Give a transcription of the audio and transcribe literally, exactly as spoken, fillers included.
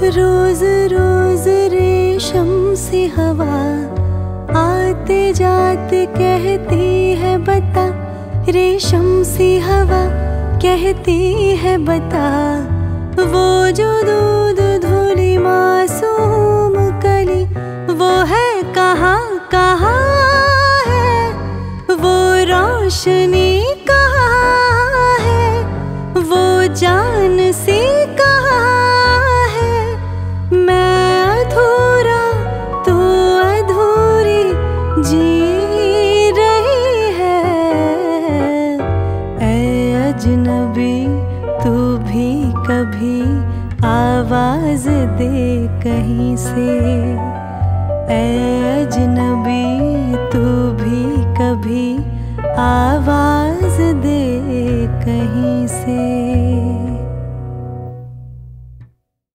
रोज रोज रेशम सी हवा आते जाते कहती है बता, रेशम सी हवा कहती है बता, वो जो दूध धुली मासूम कली वो है कहाँ कहाँ है, वो रोशनी कहाँ है, वो जान सी कहाँ है। मैं अधूरा तू अधूरी जी रही है, ऐ अजनबी तू भी कभी आवाज दे कहीं से, ऐ अजनबी तू भी कभी आवाज दे